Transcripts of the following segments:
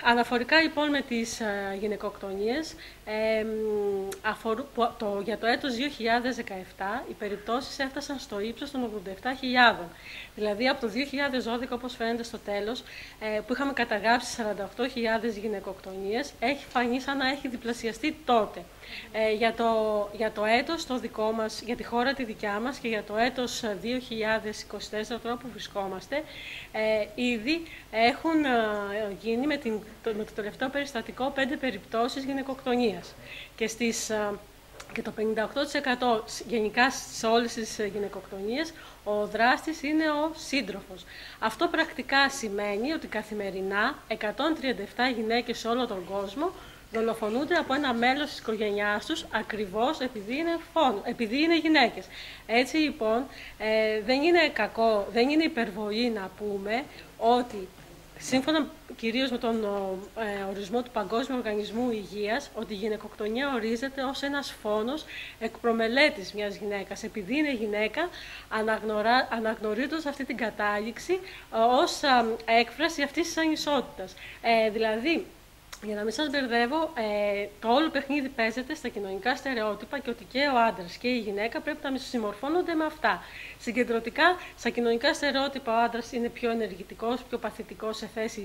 Αναφορικά λοιπόν με τις γυναικοκτονίες, για το έτος 2017 οι περιπτώσεις έφτασαν στο ύψος των 87.000. Δηλαδή από το 2012, όπως φαίνεται στο τέλος, που είχαμε καταγράψει 48.000 γυναικοκτονίες, έχει φανεί σαν να έχει διπλασιαστεί τότε. Για το έτος το δικό μας, για τη χώρα τη δικιά μας και για το έτος 2024, τώρα που βρισκόμαστε, ήδη έχουν γίνει με το τελευταίο περιστατικό 5 περιπτώσεις γυναικοκτονίας. Και το 58% γενικά σε όλες τις γυναικοκτονίες ο δράστης είναι ο σύντροφος. Αυτό πρακτικά σημαίνει ότι καθημερινά 137 γυναίκες σε όλο τον κόσμο δολοφονούνται από ένα μέλος της οικογένειάς τους, ακριβώς επειδή είναι γυναίκες. Έτσι λοιπόν δεν είναι κακό, δεν είναι υπερβολή να πούμε ότι σύμφωνα κυρίως με τον ορισμό του Παγκόσμιου Οργανισμού Υγείας, ότι η γυναικοκτονία ορίζεται ως ένας φόνος εκπρομελέτης μιας γυναίκας. Επειδή είναι γυναίκα, αναγνωρίζοντας αυτή την κατάληξη ως έκφραση αυτής της ανισότητας. Δηλαδή, για να μην σας μπερδεύω, το όλο παιχνίδι παίζεται στα κοινωνικά στερεότυπα και ότι και ο άντρας και η γυναίκα πρέπει να συμμορφώνονται με αυτά. Συγκεντρωτικά, στα κοινωνικά στερεότυπα ο άντρας είναι πιο ενεργητικός, πιο παθητικός σε θέση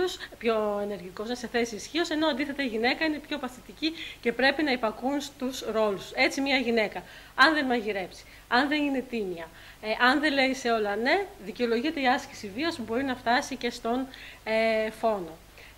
ισχύως, ενώ αντίθετα η γυναίκα είναι πιο παθητική και πρέπει να υπακούν στους ρόλους. Έτσι μια γυναίκα, αν δεν μαγειρέψει, αν δεν είναι τίμια, αν δεν λέει σε όλα ναι, δικαιολογείται η άσκηση βίας που μπορεί να φτάσει και στον φόνο.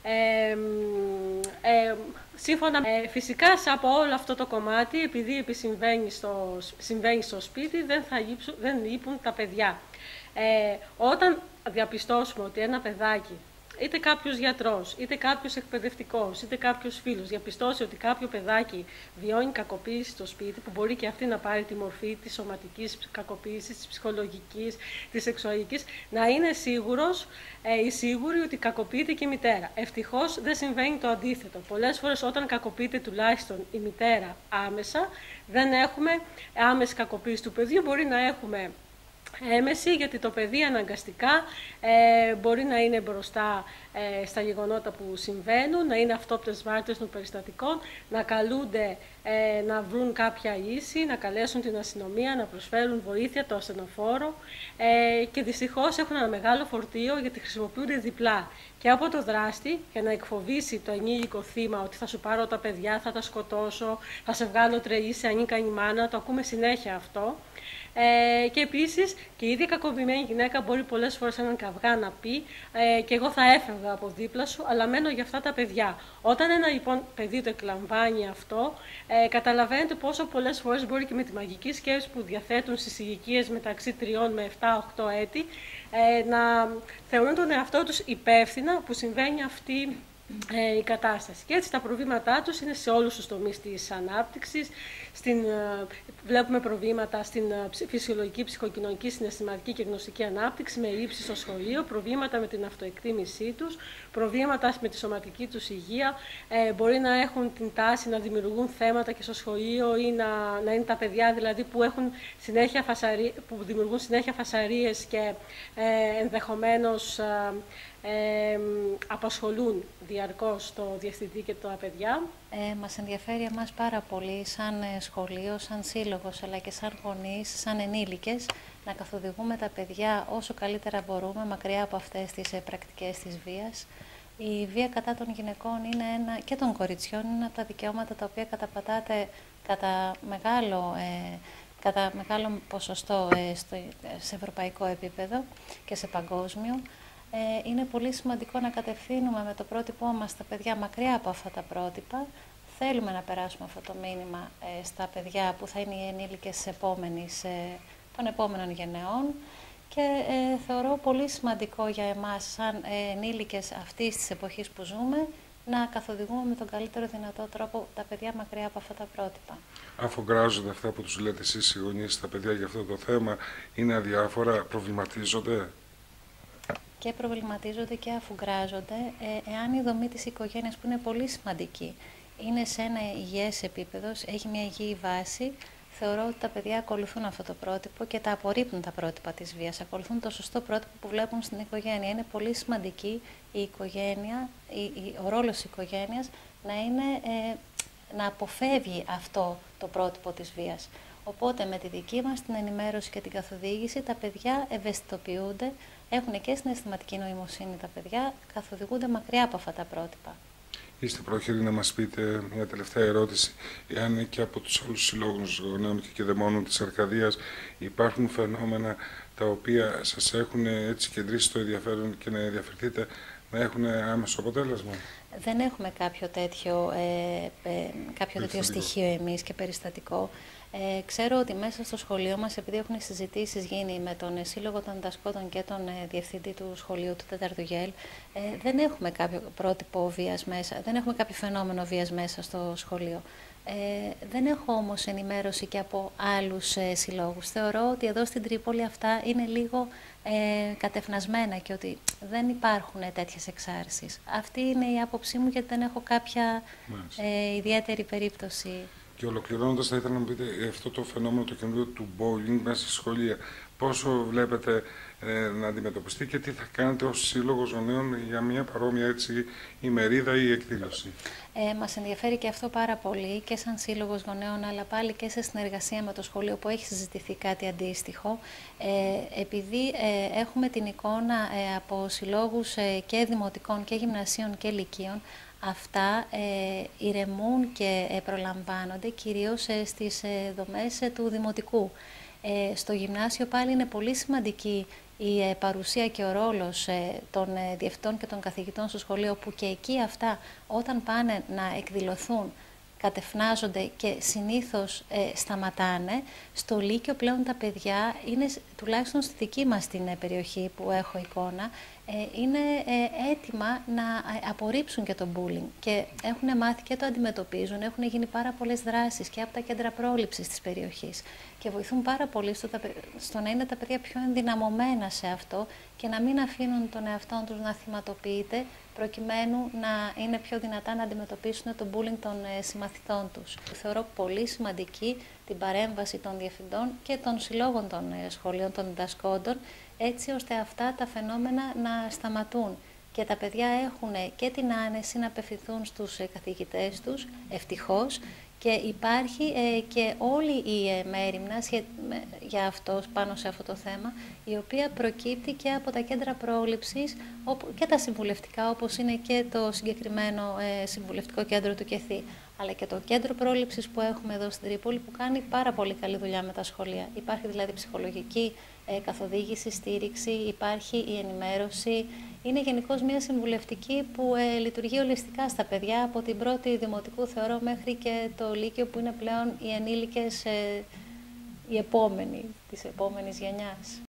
Σύμφωνα φυσικά από όλο αυτό το κομμάτι, επειδή συμβαίνει στο σπίτι, δεν λείπουν τα παιδιά. Όταν διαπιστώσουμε ότι ένα παιδάκι, είτε κάποιος γιατρός, είτε κάποιος εκπαιδευτικός, είτε κάποιος φίλος, διαπιστώσει ότι κάποιο παιδάκι βιώνει κακοποίηση στο σπίτι, που μπορεί και αυτή να πάρει τη μορφή της σωματικής κακοποίησης, της ψυχολογικής, της σεξουαλικής, να είναι σίγουρος ή σίγουρη ότι κακοποιείται και η μητέρα. Ευτυχώς δεν συμβαίνει το αντίθετο. Πολλές φορές όταν κακοποιείται τουλάχιστον η μητέρα άμεσα, δεν έχουμε άμεση κακοποίηση του παιδιού, μπορεί να έχουμε έμεση, γιατί το παιδί αναγκαστικά μπορεί να είναι μπροστά στα γεγονότα που συμβαίνουν, να είναι αυτόπτες μάρτυρες των περιστατικών, να καλούνται να βρουν κάποια λύση, να καλέσουν την αστυνομία, να προσφέρουν βοήθεια, το ασθενοφόρο και δυστυχώς έχουν ένα μεγάλο φορτίο γιατί χρησιμοποιούνται διπλά και από το δράστη για να εκφοβήσει το ενήλικο θύμα ότι θα σου πάρω τα παιδιά, θα τα σκοτώσω, θα σε βγάλω τρελή, σε ανίκανη μάνα, το ακούμε συνέχεια αυτό. Και επίσης και η ίδια κακοποιημένη γυναίκα μπορεί πολλές φορές έναν καυγά να πει και εγώ θα έφευγα από δίπλα σου, αλλά μένω για αυτά τα παιδιά. Όταν ένα λοιπόν παιδί το εκλαμβάνει αυτό, καταλαβαίνετε πόσο πολλές φορές μπορεί και με τη μαγική σκέψη που διαθέτουν στις ηλικίες μεταξύ 3 με 7-8 έτη να θεωρούν τον εαυτό τους υπεύθυνα που συμβαίνει αυτή η κατάσταση. Και έτσι τα προβλήματά τους είναι σε όλους τους τομείς της ανάπτυξης. Βλέπουμε προβλήματα στην φυσιολογική, ψυχοκοινωνική, συναισθηματική και γνωστική ανάπτυξη, με ελλείψεις στο σχολείο, προβλήματα με την αυτοεκτίμησή τους, προβλήματα με τη σωματική τους υγεία, μπορεί να έχουν την τάση να δημιουργούν θέματα και στο σχολείο ή να είναι τα παιδιά δηλαδή που δημιουργούν συνέχεια φασαρίες και ενδεχομένως απασχολούν διαρκώς το διευθυντή και τα παιδιά. Μας ενδιαφέρει εμάς πάρα πολύ σαν σχολείο, σαν σύλλογος, αλλά και σαν γονείς, σαν ενήλικες, να καθοδηγούμε τα παιδιά όσο καλύτερα μπορούμε, μακριά από αυτές τις πρακτικές της βίας. Η βία κατά των γυναικών και των κοριτσιών είναι από τα δικαιώματα τα οποία καταπατάται κατά μεγάλο ποσοστό σε ευρωπαϊκό επίπεδο και σε παγκόσμιο. Είναι πολύ σημαντικό να κατευθύνουμε με το πρότυπό μας τα παιδιά μακριά από αυτά τα πρότυπα. Θέλουμε να περάσουμε αυτό το μήνυμα στα παιδιά που θα είναι οι ενήλικες των επόμενων γενεών και θεωρώ πολύ σημαντικό για εμάς σαν ενήλικες αυτής της εποχής που ζούμε να καθοδηγούμε με τον καλύτερο δυνατό τρόπο τα παιδιά μακριά από αυτά τα πρότυπα. Αφογκράζονται αυτά που τους λέτε εσείς οι γονείς τα παιδιά για αυτό το θέμα, είναι αδιάφορα, προβληματίζονται? Και προβληματίζονται και αφουγκράζονται εάν η δομή της οικογένειας, που είναι πολύ σημαντική, είναι σε ένα υγιές επίπεδο, έχει μια υγιή βάση, Θεωρώ ότι τα παιδιά ακολουθούν αυτό το πρότυπο και τα απορρίπτουν τα πρότυπα της βίας. Ακολουθούν το σωστό πρότυπο που βλέπουν στην οικογένεια. Είναι πολύ σημαντική η οικογένεια, ο ρόλος της οικογένειας να αποφεύγει αυτό το πρότυπο της βίας. Οπότε με τη δική μας την ενημέρωση και την καθοδήγηση τα παιδιά ευαισθητοποιούνται, έχουν και συναισθηματική νοημοσύνη τα παιδιά, καθοδηγούνται μακριά από αυτά τα πρότυπα. Είστε πρόχειροι να μας πείτε μια τελευταία ερώτηση, εάν και από τους άλλους συλλόγους γονέων και κηδεμόνων της Αρκαδίας υπάρχουν φαινόμενα τα οποία σας έχουν έτσι κεντρήσει το ενδιαφέρον και να ενδιαφερθείτε να έχουν άμεσο αποτέλεσμα? Δεν έχουμε κάποιο τέτοιο στοιχείο εμείς και περιστατικό. Ξέρω ότι μέσα στο σχολείο μας, επειδή έχουν συζητήσεις γίνει με τον Σύλλογο των Διδασκόντων και τον Διευθυντή του Σχολείου του 4ου ΓΕΛ, δεν έχουμε κάποιο πρότυπο βίας μέσα, δεν έχουμε κάποιο φαινόμενο βίας μέσα στο σχολείο. Δεν έχω όμως ενημέρωση και από άλλους συλλόγους. Θεωρώ ότι εδώ στην Τρίπολη αυτά είναι λίγο κατεφνασμένα και ότι δεν υπάρχουν τέτοιες εξάρσεις. Αυτή είναι η άποψή μου, γιατί δεν έχω κάποια ιδιαίτερη περίπτωση. Και ολοκληρώνοντας, θα ήθελα να μου πείτε αυτό το φαινόμενο το καινούριο του bullying μέσα στη σχολεία. Πόσο βλέπετε να αντιμετωπιστεί και τι θα κάνετε ως Σύλλογος Γονέων για μια παρόμοια ημερίδα ή εκδήλωση? Μας ενδιαφέρει και αυτό πάρα πολύ και σαν Σύλλογος Γονέων, αλλά πάλι και σε συνεργασία με το σχολείο που έχει συζητηθεί κάτι αντίστοιχο. Επειδή έχουμε την εικόνα από συλλόγους και δημοτικών και γυμνασίων και λυκείων, αυτά ηρεμούν και προλαμβάνονται κυρίως στις δομές του δημοτικού. Στο γυμνάσιο πάλι είναι πολύ σημαντική η παρουσία και ο ρόλος των διευθυντών και των καθηγητών στο σχολείο, που και εκεί αυτά όταν πάνε να εκδηλωθούν κατεφνάζονται και συνήθως σταματάνε. Στο Λύκειο πλέον τα παιδιά είναι, τουλάχιστον στη δική μας την περιοχή που έχω εικόνα, είναι έτοιμα να απορρίψουν και το bullying και έχουν μάθει και το αντιμετωπίζουν. Έχουν γίνει πάρα πολλές δράσεις και από τα κέντρα πρόληψης της περιοχής και βοηθούν πάρα πολύ στο να είναι τα παιδιά πιο ενδυναμωμένα σε αυτό και να μην αφήνουν τον εαυτό τους να θυματοποιείται, προκειμένου να είναι πιο δυνατά να αντιμετωπίσουν το bullying των συμμαθητών τους. Θεωρώ πολύ σημαντική την παρέμβαση των διευθυντών και των συλλόγων των σχολείων, των διδασκόντων, έτσι ώστε αυτά τα φαινόμενα να σταματούν και τα παιδιά έχουν και την άνεση να απευθυνθούν στους καθηγητές τους, ευτυχώς, και υπάρχει και όλη η μέριμνα για αυτό, πάνω σε αυτό το θέμα, η οποία προκύπτει και από τα κέντρα πρόληψης και τα συμβουλευτικά, όπως είναι και το συγκεκριμένο συμβουλευτικό κέντρο του ΚΕΘΥ, αλλά και το κέντρο πρόληψης που έχουμε εδώ στην Τρίπολη, που κάνει πάρα πολύ καλή δουλειά με τα σχολεία. Υπάρχει δηλαδή ψυχολογική καθοδήγηση, στήριξη, υπάρχει η ενημέρωση. Είναι γενικώς μια συμβουλευτική που λειτουργεί ολιστικά στα παιδιά, από την πρώτη δημοτικού θεωρώ μέχρι και το Λύκειο, που είναι πλέον οι ενήλικες, οι επόμενοι της επόμενης γενιάς.